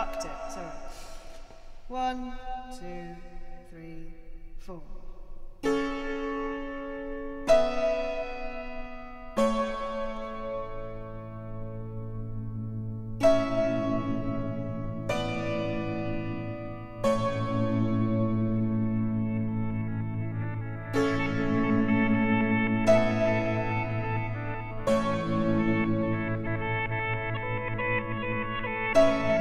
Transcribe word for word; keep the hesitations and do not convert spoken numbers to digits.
fucked it, sorry. One, two, three, four. Thank you.